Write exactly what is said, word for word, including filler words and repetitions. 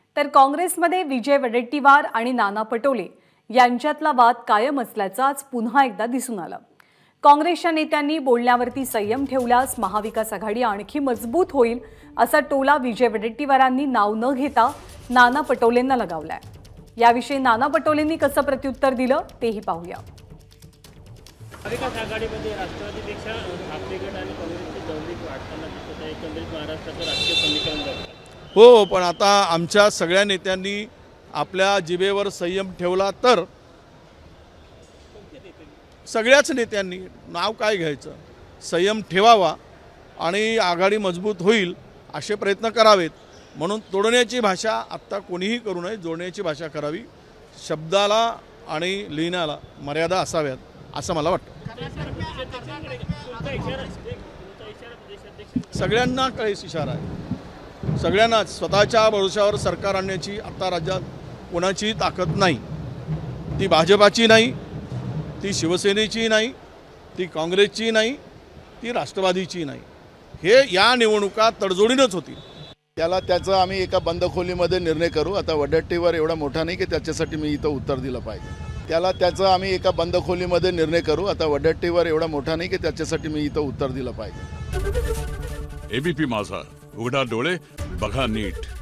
तर काँग्रेसमध्ये विजय वडेट्टीवार आणि नाना पटोले यांच्यातला वाद कायम असल्याचं आज पुन्हा एकदा दिसून आलं। काँग्रेसच्या नेत्यांनी बोलण्यावरती संयम ठेवल्यास महाविकास आघाडी आणखी मजबूत होईल असा टोला विजय वडेट्टीवारांनी नाव न घेता नाना पटोलेंना लगावलाय। याविषयी नाना पटोलेंनी कसं प्रत्युत्तर दिलं तेही पाहूया। महाविकास आघाडीमध्ये राष्ट्रवादीपेक्षा आपले गट आणि काँग्रेसची जवळीक वाढताना दिसत आहे। एकंदरीत महाराष्ट्राचं राजकीय समीकरण बघता हो, पण आता आमच्या सगळ्या नेत्यांनी आपल्या जिभेवर संयम ठेवला तर सगळ्याच नेत्यांनी नाव काय घ्यायचं संयम ठेवावा आणि आघाडी मजबूत होईल असे प्रयत्न करावेत। म्हणून तोडण्याची भाषा आत्ता कोणीही करू नये, जोडण्याची भाषा करावी। शब्दाला आणि लिहिण्याला मर्यादा असाव्यात असं मला वाटतं। सगळ्यांना कळेस इशारा आहे, सगळ्यांना स्वतःच्या भरोशावर सरकार आणण्याची आता राज्यात कोणाची ताकद नाही। ती भाजपाची नाही, ती शिवसेनेची नाही, ती काँग्रेसची नाही, ती राष्ट्रवादीची नाही। हे या निवडणुका तडजोडीनच होती। त्याला त्याचा आम्ही एका बंद खोलीमध्ये निर्णय करू। आता वडेट्टीवार एवढा मोठा नाही की त्याच्यासाठी मी इथं उत्तर दिलं पाहिजे। त्याला त्याचा आम्ही एका बंद खोलीमध्ये निर्णय करू। आता वडेट्टीवार एवढा मोठा नाही की त्याच्यासाठी मी इथं उत्तर दिलं पाहिजे। एबीपी माझा, उघडा डोळे बघा नीट।